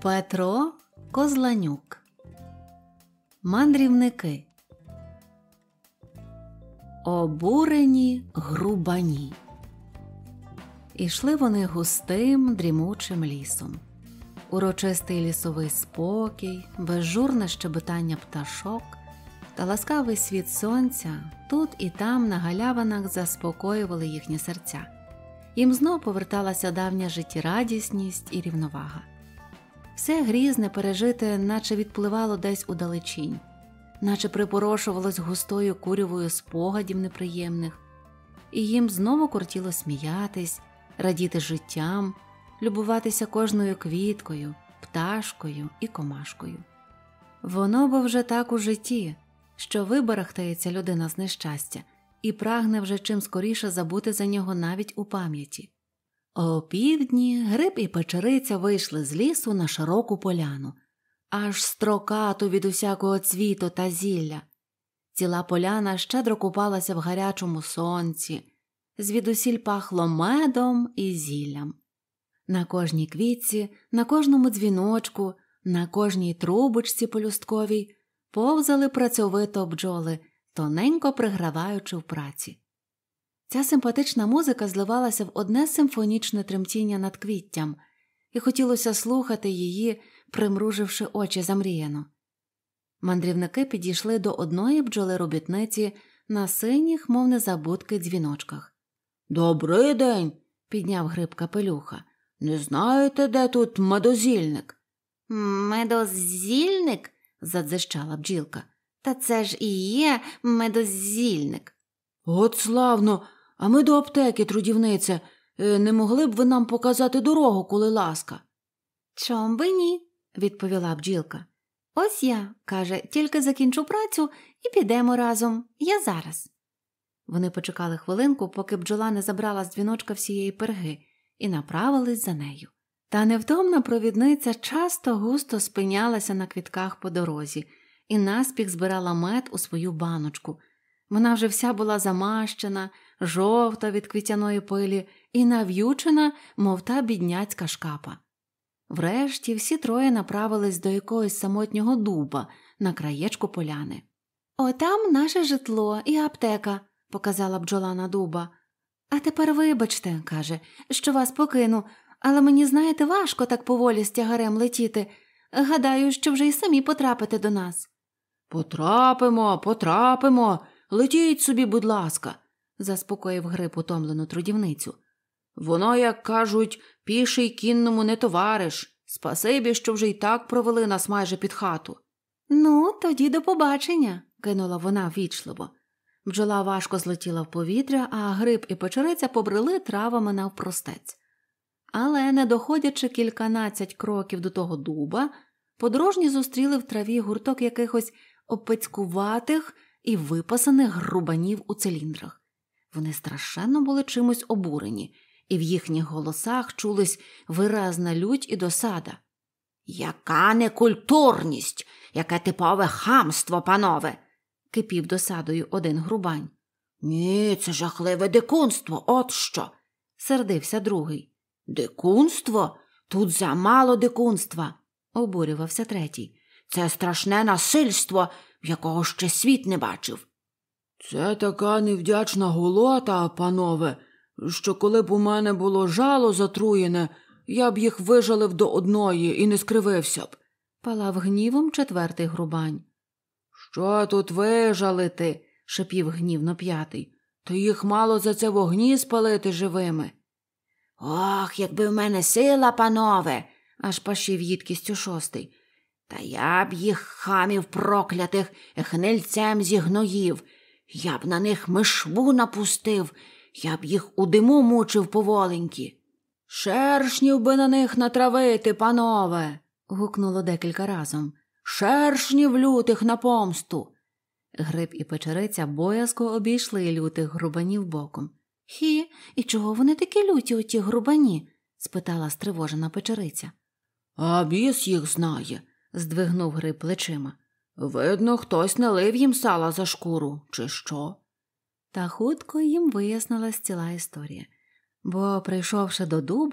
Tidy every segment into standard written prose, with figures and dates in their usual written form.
Петро Козланюк. Мандрівники. Обурені грубані. Ішли вони густим, дрімучим лісом. Урочистий лісовий спокій, безжурне щебетання пташок та ласкавий світ сонця тут і там на галявинах заспокоювали їхні серця. Їм знов поверталася давня життєрадісність і рівновага. Все грізне пережите наче відпливало десь удалечінь, наче припорошувалось густою курявою спогадів неприємних, і їм знову кортіло сміятись, радіти життям, любуватися кожною квіткою, пташкою і комашкою. Воно бо вже так у житті, що вибарахтається людина з нещастя і прагне вже чим скоріше забути за нього навіть у пам'яті. О півдні Гриб і Печериця вийшли з лісу на широку поляну, аж строкату від усякого цвіту та зілля. Ціла поляна щедро купалася в гарячому сонці, звідусіль пахло медом і зіллям. На кожній квітці, на кожному дзвіночку, на кожній трубочці полюстковій повзали працьовито бджоли, тоненько приграваючи в праці. Ця симпатична музика зливалася в одне симфонічне тремтіння над квіттям, і хотілося слухати її, примруживши очі замріяно. Мандрівники підійшли до одної бджоли-робітниці на синіх, мов незабудки, дзвіночках. «Добрий день!» – підняв Гриб капелюха. «Не знаєте, де тут медозільник?» «Медозільник?» – задзищала бджілка. «Та це ж і є медозільник». «От славно! А ми до аптеки, трудівниця. Не могли б ви нам показати дорогу, коли ласка?» «Чом би ні?» – відповіла бджілка. «Ось я, – каже, – тільки закінчу працю і підемо разом. Я зараз». Вони почекали хвилинку, поки бджола не забрала з дзвіночка всієї перги, і направились за нею. Та невтомна провідниця часто густо спинялася на квітках по дорозі і наспіх збирала мед у свою баночку. Вона вже вся була замащена, жовта від квітяної пилі і нав'ючена, мов та бідняцька шкапа. Врешті всі троє направились до якогось самотнього дуба на краєчку поляни. «Отам наше житло і аптека», – показала бджола на дуба. «А тепер вибачте, – каже, – що вас покину, але мені, знаєте, важко так поволі з тягарем летіти. Гадаю, що вже й самі потрапите до нас». Потрапимо, летіть собі, будь ласка», – заспокоїв Гриб утомлену трудівницю. «Воно, як кажуть, піший кінному не товариш. Спасибі, що вже й так провели нас майже під хату». «Ну, тоді до побачення», – кинула вона ввічливо. Бджола важко злетіла в повітря, а Гриб і Печериця побрели травами навпростець. Але, не доходячи кільканадцять кроків до того дуба, подорожні зустріли в траві гурток якихось опецькуватих і випасаних грубанів у циліндрах. Вони страшенно були чимось обурені, і в їхніх голосах чулись виразна лють і досада. «Яка некультурність! Яке типове хамство, панове!» – кипів досадою один грубань. «Ні, це жахливе дикунство, от що!» – сердився другий. «Дикунство? Тут замало дикунства!» – обурювався третій. «Це страшне насильство, якого ще світ не бачив». «Це така невдячна голота, панове, що коли б у мене було жало затруєне, я б їх вижалив до одної і не скривився б», – палав гнівом четвертий грубань. «Що тут вижалити?» – шепів гнівно п'ятий. «То їх мало за це вогні спалити живими». «Ох, якби в мене сила, панове!» – аж пашів їдкістю шостий. «Та я б їх хамів проклятих гнильцем зігноїв, я б на них мишву напустив, я б їх у диму мучив поволенькі». «Шершнів би на них натравити, панове!» – гукнуло декілька разом. «Шершнів лютих на помсту!» Гриб і Печериця боязко обійшли лютих грубанів боком. І чого вони такі люті, оті грубані?» – спитала стривожена Печериця. «А біс їх знає», – здвигнув Гриб плечима. «Видно, хтось налив їм сала за шкуру, чи що?» Та хутко їм вияснилась ціла історія. Бо, прийшовши до дуба,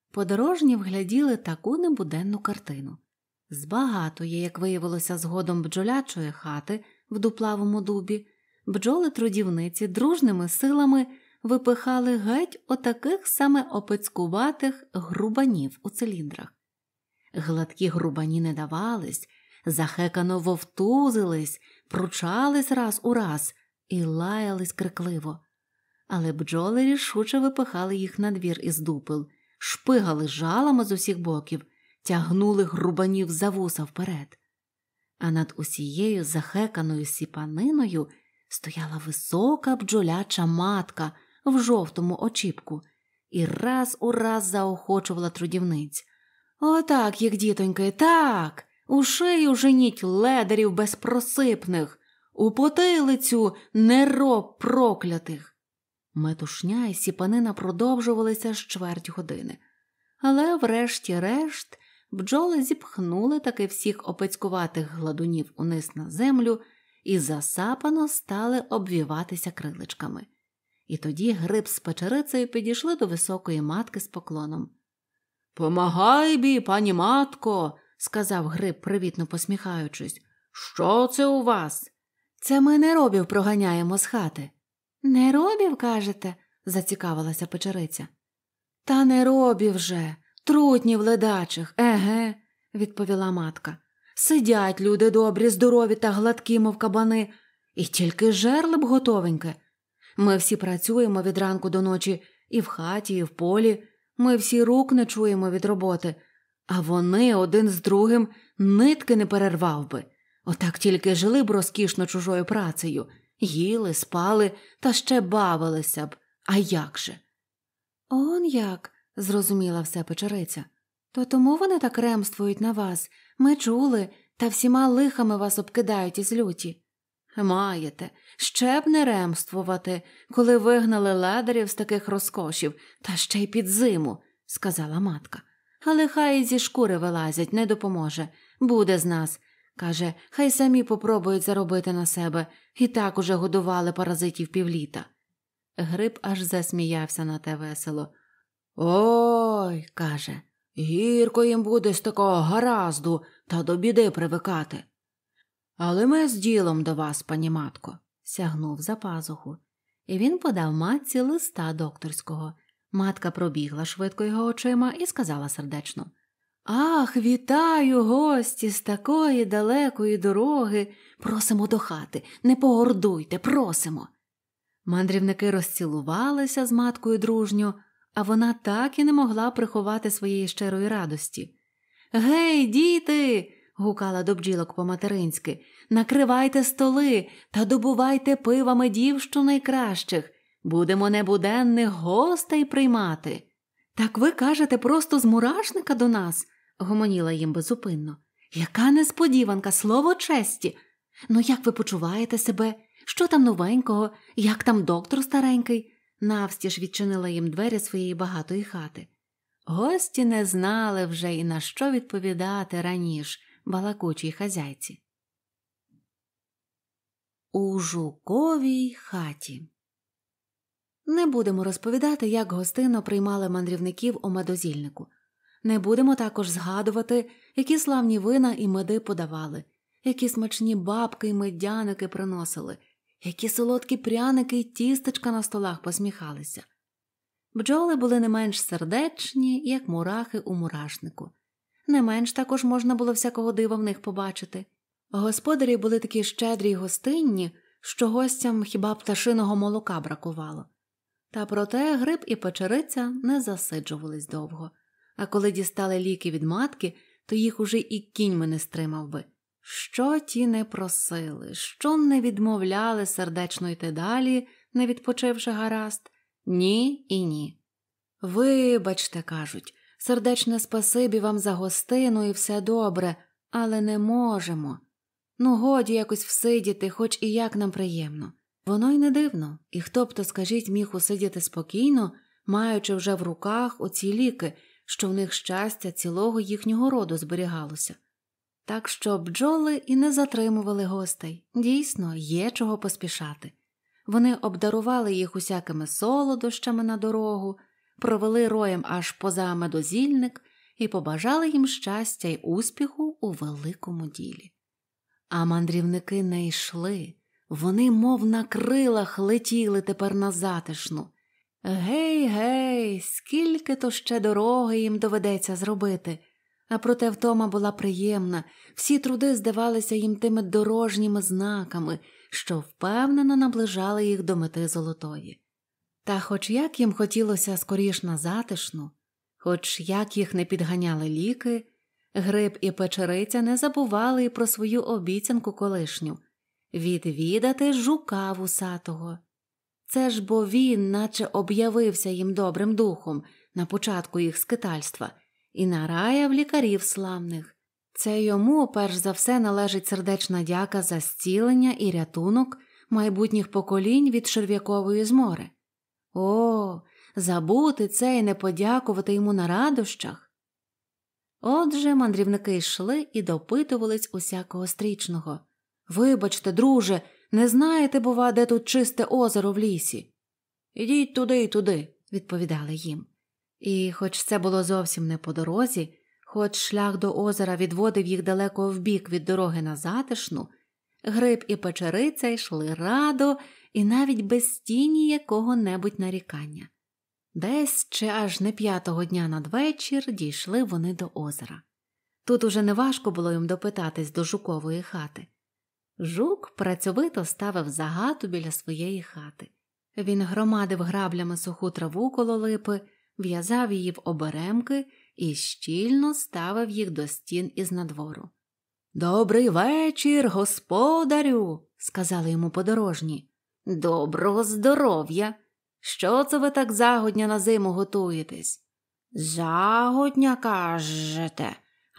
подорожні вгляділи таку небуденну картину. З багатої, як виявилося згодом, бджолячої хати в дуплавому дубі, бджоли-трудівниці дружними силами випихали геть отаких саме опецькуватих грубанів у циліндрах. Гладкі грубані не давались, захекано вовтузились, пручались раз у раз і лаялись крикливо. Але бджоли рішуче випихали їх на двір із дупел, шпигали жалами з усіх боків, тягнули грубанів за вуса вперед. А над усією захеканою сіпаниною стояла висока бджоляча матка в жовтому очіпку і раз у раз заохочувала трудівниць. «Отак, як дітоньки, так! У шию женіть ледарів безпросипних! У потилицю нероб проклятих!» Метушня і сіпанина продовжувалися з чверть години. Але врешті-решт бджоли зіпхнули таки всіх опецькуватих гладунів униз на землю і засапано стали обвіватися криличками. І тоді Гриб з Печерицею підійшли до високої матки з поклоном. «Помагай бі, пані матко!» – сказав Гриб, привітно посміхаючись. «Що це у вас?» «Це ми неробів проганяємо з хати». «Неробів, кажете?» – зацікавилася Печериця. «Та неробів же, трутнів ледачих, еге», – відповіла матка. «Сидять люди добрі, здорові та гладкі, мов кабани, і тільки жерли б готовеньке. Ми всі працюємо від ранку до ночі і в хаті, і в полі, ми всі рук не чуємо від роботи, а вони один з другим нитки не перервав би. Отак тільки жили б розкішно чужою працею, їли, спали та ще бавилися б. А як же?» «Он як?» – зрозуміла все Печериця. «То тому вони так ремствують на вас. Ми чули, та всіма лихами вас обкидають із люті». «Маєте, ще б не ремствувати, коли вигнали ледарів з таких розкошів, та ще й під зиму», – сказала матка. «Але хай зі шкури вилазять, не допоможе. Буде з нас. Каже, хай самі попробують заробити на себе. І так уже годували паразитів півліта». Гриб аж засміявся на те весело. «Ой, – каже, – гірко їм буде з такого гаразду та до біди привикати. Але ми з ділом до вас, пані матко», – сягнув за пазуху. І він подав матці листа докторського. Матка пробігла швидко його очима і сказала сердечно. «Ах, вітаю, гості, з такої далекої дороги! Просимо до хати, не погордуйте, просимо!» Мандрівники розцілувалися з маткою дружньо, а вона так і не могла приховати своєї щирої радості. «Гей, діти!» – гукала до бджілок по-материнськи. «Накривайте столи та добувайте пива медів, що найкращих. Будемо небуденних гостей приймати». «Так ви кажете просто з мурашника до нас?» – гомоніла їм безупинно. «Яка несподіванка, слово честі! Ну, як ви почуваєте себе? Що там новенького? Як там доктор старенький?» Навстіж відчинила їм двері своєї багатої хати. Гості не знали вже і на що відповідати раніше балакучій хазяйці. У Жуковій хаті. Не будемо розповідати, як гостинно приймали мандрівників у медозільнику. Не будемо також згадувати, які славні вина і меди подавали, які смачні бабки й медяники приносили, які солодкі пряники й тістечка на столах посміхалися. Бджоли були не менш сердечні, як мурахи у мурашнику. Не менш також можна було всякого дива в них побачити. Господарі були такі щедрі й гостинні, що гостям хіба пташиного молока бракувало. Та проте Гриб і Печериця не засиджувались довго. А коли дістали ліки від матки, то їх уже і кіньми не стримав би. Що ті не просили, що не відмовляли сердечно йти далі, не відпочивши гаразд? Ні і ні. «Вибачте, – кажуть, – сердечне спасибі вам за гостину і все добре, але не можемо. Ну, годі якось всидіти, хоч і як нам приємно». Воно й не дивно, і хто б то, скажіть, міг усидіти спокійно, маючи вже в руках оці ліки, що в них щастя цілого їхнього роду зберігалося. Так що бджоли і не затримували гостей. Дійсно, є чого поспішати. Вони обдарували їх усякими солодощами на дорогу, провели роєм аж поза медозільник і побажали їм щастя й успіху у великому ділі. А мандрівники не йшли, вони мов на крилах летіли тепер на Затишну. Гей, скільки то ще дороги їм доведеться зробити. А проте втома була приємна, всі труди здавалися їм тими дорожніми знаками, що впевнено наближали їх до мети золотої. Та хоч як їм хотілося скоріш на Затишну, хоч як їх не підганяли ліки, Гриб і Печериця не забували і про свою обіцянку колишню – відвідати жука вусатого. Це ж бо він наче об'явився їм добрим духом на початку їх скитальства і нараяв лікарів славних. Це йому перш за все належить сердечна дяка за зцілення і рятунок майбутніх поколінь від черв'якової змори. О, забути це і не подякувати йому на радощах. Отже, мандрівники йшли і допитувались усякого стрічного. «Вибачте, друже, не знаєте, бува, де тут чисте озеро в лісі?» «Ідіть туди і туди», – відповідали їм. І хоч це було зовсім не по дорозі, хоч шлях до озера відводив їх далеко вбік від дороги на Затишну, Гриб і Печериця йшли радо і навіть без тіні якого-небудь нарікання. Десь чи аж не 5-го дня надвечір дійшли вони до озера. Тут уже неважко було їм допитатись до жукової хати. Жук працьовито ставив загату біля своєї хати. Він громадив граблями суху траву коло липи, в'язав її в оберемки і щільно ставив їх до стін із надвору. «Добрий вечір, господарю!» – сказали йому подорожні. «Доброго здоров'я! Що це ви так загодня на зиму готуєтесь?» «Загодня, кажете?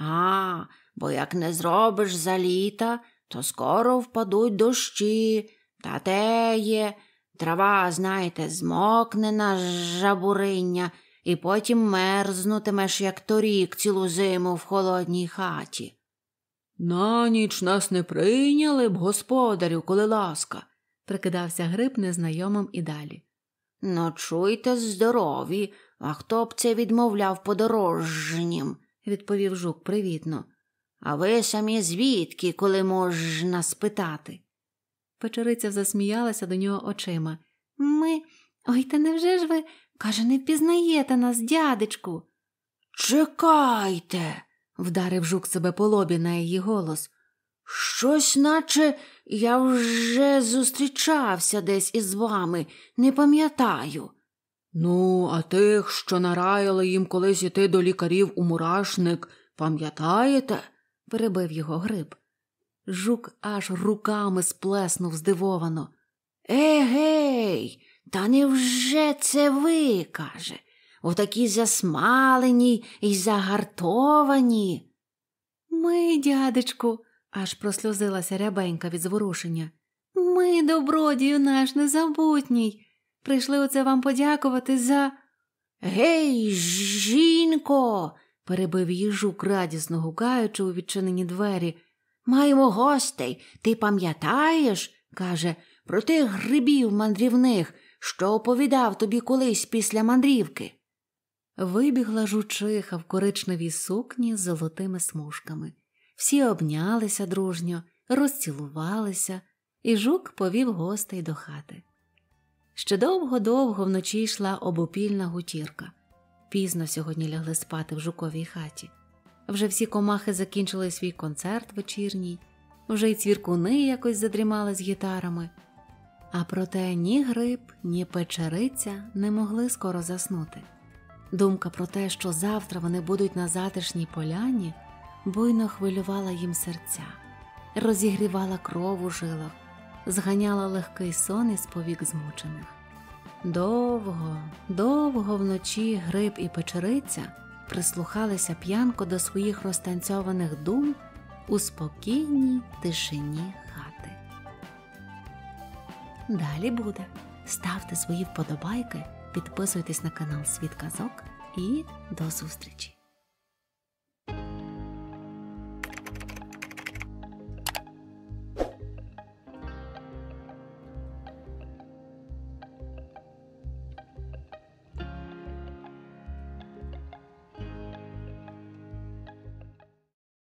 Бо як не зробиш за літа, то скоро впадуть дощі, та те є. Трава, знаєте, змокне на жабуриння, і потім мерзнутимеш, як торік, цілу зиму в холодній хаті». «На ніч нас не прийняли б, господарю, коли ласка», – прикидався Гриб незнайомим і далі. «Ночуйте здорові, а хто б це відмовляв подорожнім», – відповів Жук привітно. «А ви самі звідки, коли можна спитати?» Печериця засміялася до нього очима. Ой, та невже ж ви, каже, не впізнаєте нас, дядечку?» «Чекайте!» – вдарив Жук себе по лобі на її голос. «Щось наче я вже зустрічався десь із вами, не пам'ятаю». «Ну, а тих, що нараяли їм колись іти до лікарів у мурашник, пам'ятаєте?» – перебив його Гриб. Жук аж руками сплеснув здивовано. «Егей, та невже це ви, – каже, – отакі засмалені й загартовані?» «Ми, дядечку», – аж просльозилася Рябенька від зворушення. «Ми, добродію наш незабутній, прийшли оце вам подякувати за...» «Гей, жінко!» – перебив її Жук, радісно гукаючи у відчинені двері. «Маємо гостей, ти пам'ятаєш, – каже, – про тих грибів мандрівних, що оповідав тобі колись після мандрівки?» Вибігла жучиха в коричневій сукні з золотими смужками. Всі обнялися дружньо, розцілувалися, і Жук повів гостей до хати. Ще довго-довго вночі йшла обопільна гутірка. Пізно сьогодні лягли спати в Жуковій хаті. Вже всі комахи закінчили свій концерт вечірній, вже й цвіркуни якось задрімали з гітарами. А проте ні Гриб, ні Печериця не могли скоро заснути. Думка про те, що завтра вони будуть на затишній поляні, буйно хвилювала їм серця, розігрівала кров у жилах, зганяла легкий сон із повік змучених. Довго вночі Гриб і Печериця прислухалися п'янко до своїх розтанцьованих дум у спокійній тишині хати. Далі буде. Ставте свої вподобайки, підписуйтесь на канал Світ Казок і до зустрічі!